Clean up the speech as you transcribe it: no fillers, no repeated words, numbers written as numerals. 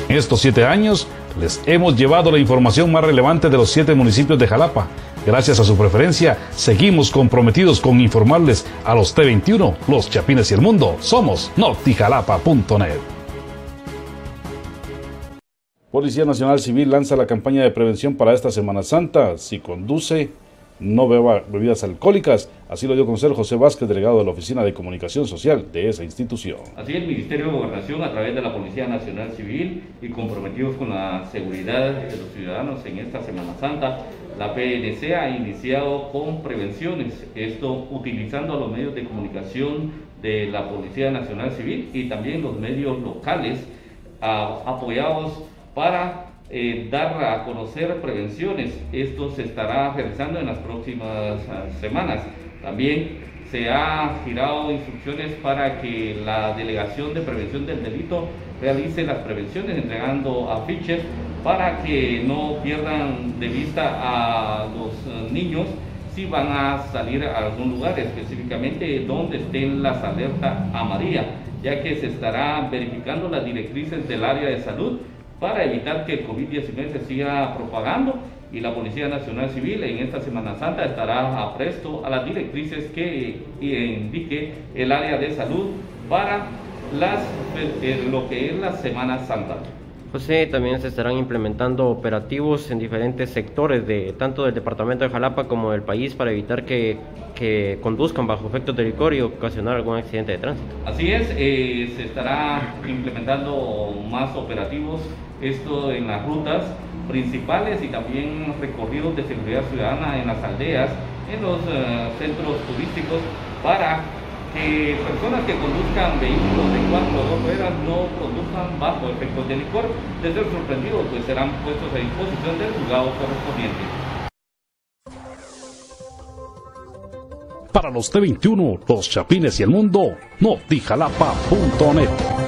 En estos 7 años les hemos llevado la información más relevante de los 7 municipios de Jalapa. Gracias a su preferencia, seguimos comprometidos con informarles a los T21, los Chapines y el mundo. Somos NotiJalapa.net. Policía Nacional Civil lanza la campaña de prevención para esta Semana Santa. Si conduce, no beba bebidas alcohólicas. Así lo dio a conocer José Vázquez, delegado de la Oficina de Comunicación Social de esa institución. Así el Ministerio de Gobernación, a través de la Policía Nacional Civil y comprometidos con la seguridad de los ciudadanos en esta Semana Santa, la PNC ha iniciado con prevenciones, esto utilizando los medios de comunicación de la Policía Nacional Civil y también los medios locales apoyados para dar a conocer prevenciones. Esto se estará realizando en las próximas semanas. También se ha girado instrucciones para que la Delegación de Prevención del Delito realice las prevenciones, entregando afiches para que no pierdan de vista a los niños si van a salir a algún lugar, específicamente donde estén las alertas amarillas, ya que se estará verificando las directrices del área de salud para evitar que el COVID-19 se siga propagando, y la Policía Nacional Civil en esta Semana Santa estará apresto a las directrices que indique el área de salud para lo que es la Semana Santa. José, también se estarán implementando operativos en diferentes sectores, tanto del departamento de Jalapa como del país, para evitar que conduzcan bajo efectos de licor y ocasionar algún accidente de tránsito. Así es, se estará implementando más operativos, esto en las rutas principales y también recorridos de seguridad ciudadana en las aldeas, en los centros turísticos, para que personas que conduzcan vehículos de 4 o 2 ruedas no conduzcan bajo efectos de licor. De ser sorprendidos, pues serán puestos a disposición del juzgado correspondiente. Para los T21, los Chapines y el mundo, NotiJalapa.net.